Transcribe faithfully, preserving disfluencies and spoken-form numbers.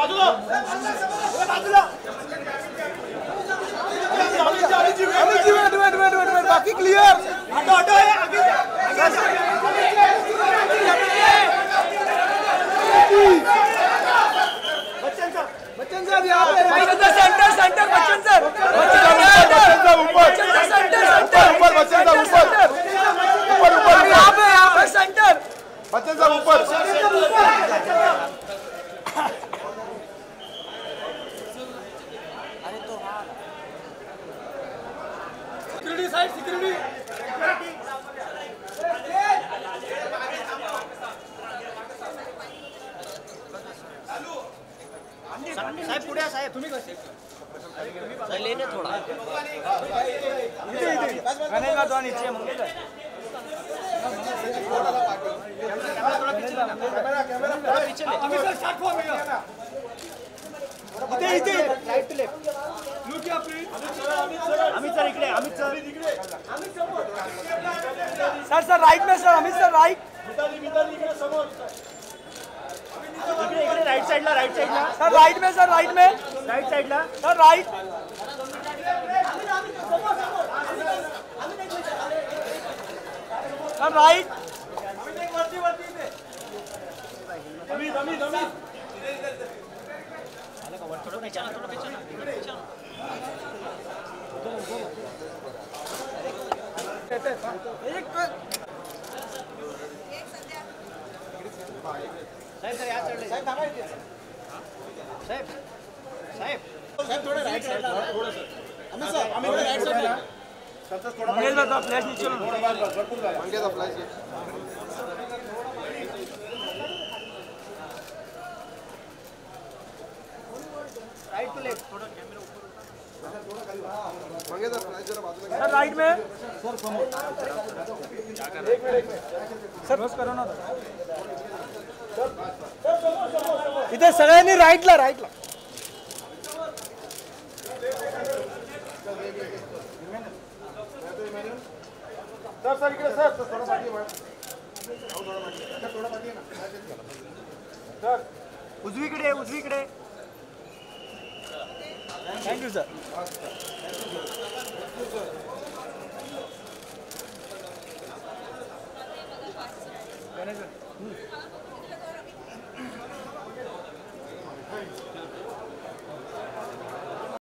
बाकी क्लियर बच्चन साहब यहाँ पे centre centre Bachchan sir Bachchan साहब ऊपर सेंटर सेंटर ऊपर बच्चन साहब ऊपर ऊपर ऊपर यहाँ पे यहाँ पे सेंटर बच्चन साहब ऊपर सिक्योरिटी साइड सिक्योरिटी साहेब पुढे साहेब तुम्ही कसे लेने थोड़ा गाने का तो नीचे मंगेगा कैमरा थोड़ा पीछे कैमरा कैमरा थोड़ा पीछे ले अमित सर स्टार्ट हुआ मेरा इथे इथे राइट टू लेफ्ट लुक या प्लीज अमित सर इकडे अमित सर इकडे अमित समोर सर सर राइट में sir Amit sir right Mitali Mitali इकडे समोर इकडे इकडे राइट साइडला राइट साइडला सर राइट में सर राइट में राइट साइडला सर राइट सर राइट वरती वरती इथे अमित अमित अमित आला का वर थोड़ा नहीं चला थोड़ा पीछे चला एक साहेब सर यहाँ चढ़ ले साहेब थांबा इथे साहेब साहेब साहेब थोड़ा राइट साइड थोड़ा सर अमित साहब Amit right side sir sir थोड़ा मंगेश दा फ्लैश नीचे थोड़ा बार भरपूर झाला Mangesh da flash right to left थोड़ा कैमरा ऊपर सर थोड़ा खाली मंगेश दा फ्लॅश जरा बाजूला सर राइट में सर समोर क्या कर रहे हैं सर बस करो ना इथे सगळ्यांनी राईटला राईटला सर सर इकडे सर थोडा पाठी थोडा पाठी थोडा पाठी ना सर उजवीकडे उजवीकडे थँक्यू सर